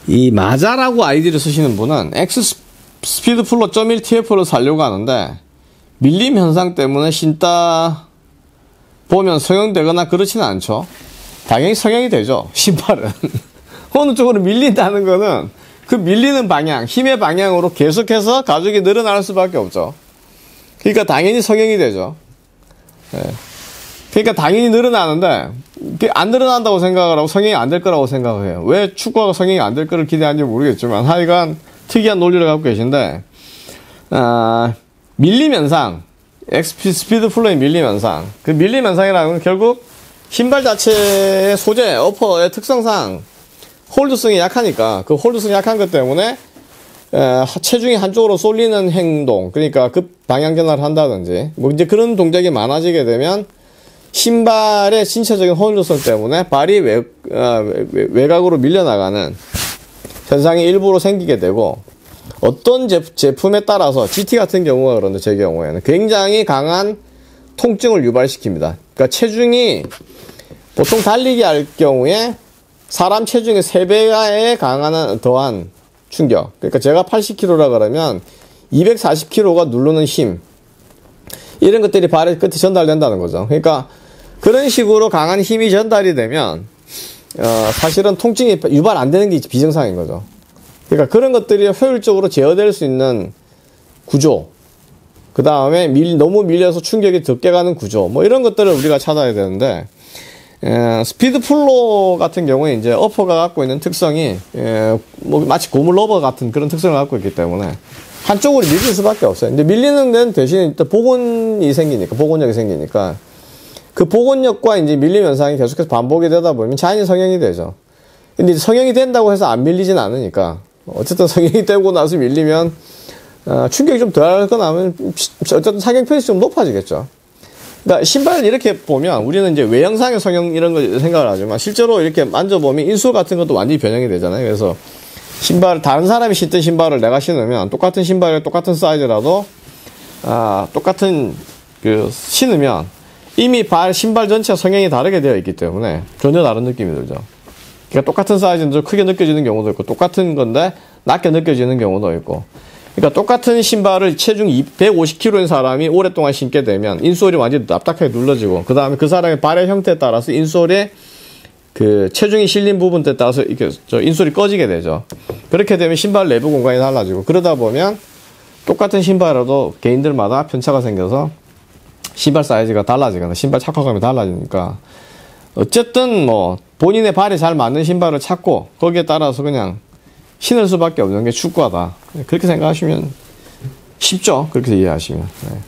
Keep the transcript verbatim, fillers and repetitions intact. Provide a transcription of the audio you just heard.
이 마자라고 아이디를 쓰시는 분은 X 스피드 플로 점 일 티에프를 사려고 하는데 밀림 현상 때문에 신다 보면 성형되거나 그렇지는 않죠. 당연히 성형이 되죠. 신발은. 어느 쪽으로 밀린다는 거는 그 밀리는 방향, 힘의 방향으로 계속해서 가죽이 늘어날 수밖에 없죠. 그러니까 당연히 성형이 되죠. 네. 그러니까 당연히 늘어나는데 안 늘어난다고 생각을 하고 성형이 안 될 거라고 생각을 해요. 왜 축구가 성형이 안 될 거를 기대하는지 모르겠지만 하여간 특이한 논리를 갖고 계신데 아, 밀림 현상, 엑스 스피드 플로의 밀림 현상, 그 밀림 현상이라는 건 결국 신발 자체의 소재, 어퍼의 특성상 홀드성이 약하니까 그 홀드성이 약한 것 때문에 에, 체중이 한쪽으로 쏠리는 행동, 그러니까 급 방향 전환을 한다든지 뭐 이제 그런 동작이 많아지게 되면 신발의 신체적인 홀드성 때문에 발이 외, 어, 외, 외곽으로 밀려나가는 현상이 일부러 생기게 되고 어떤 제, 제품에 따라서 지티 같은 경우가 그런데 제 경우에는 굉장히 강한 통증을 유발시킵니다. 그러니까 체중이 보통 달리기 할 경우에 사람 체중의 세 배에 강한 더한 충격. 그러니까 제가 팔십 킬로그램라 그러면 이백사십 킬로그램가 누르는 힘. 이런 것들이 발의 끝에 전달된다는 거죠. 그러니까 그런 식으로 강한 힘이 전달이 되면 어, 사실은 통증이 유발 안 되는 게 비정상인 거죠. 그러니까 그런 것들이 효율적으로 제어될 수 있는 구조. 그 다음에 밀, 너무 밀려서 충격이 적게 가는 구조. 뭐 이런 것들을 우리가 찾아야 되는데 에, 스피드 플로 같은 경우에 이제 어퍼가 갖고 있는 특성이 에, 뭐 마치 고무 러버 같은 그런 특성을 갖고 있기 때문에 한쪽으로 밀릴 수밖에 없어요. 근데 밀리는 데는 대신 복원이 생기니까 복원력이 생기니까 그 복원력과 이제 밀림 현상이 계속해서 반복이 되다 보면 자연히 성형이 되죠. 근데 성형이 된다고 해서 안 밀리진 않으니까 어쨌든 성형이 되고 나서 밀리면 어, 충격이 좀 덜 하거나 하면 어쨌든 착용 편의성이 좀 높아지겠죠. 그러니까 신발을 이렇게 보면 우리는 이제 외형상의 성형 이런 거 생각을 하지만 실제로 이렇게 만져보면 인솔 같은 것도 완전히 변형이 되잖아요. 그래서 신발, 다른 사람이 신던 신발을 내가 신으면 똑같은 신발에 똑같은 사이즈라도 아, 똑같은 그 신으면 이미 발, 신발 전체 성형이 다르게 되어 있기 때문에 전혀 다른 느낌이 들죠. 그러니까 똑같은 사이즈는 좀 크게 느껴지는 경우도 있고 똑같은 건데 낮게 느껴지는 경우도 있고 그러니까 똑같은 신발을 체중 백오십 킬로그램인 사람이 오랫동안 신게 되면 인솔이 완전히 납작하게 눌러지고 그 다음에 그 사람의 발의 형태에 따라서 인솔의 그 체중이 실린 부분에 따라서 이렇게 저 인솔이 꺼지게 되죠. 그렇게 되면 신발 내부 공간이 달라지고 그러다 보면 똑같은 신발이라도 개인들마다 편차가 생겨서 신발 사이즈가 달라지거나 신발 착화감이 달라지니까 어쨌든 뭐 본인의 발에 잘 맞는 신발을 찾고 거기에 따라서 그냥 신을 수밖에 없는 게 축구하다. 그렇게 생각하시면 쉽죠. 그렇게 이해하시면. 네.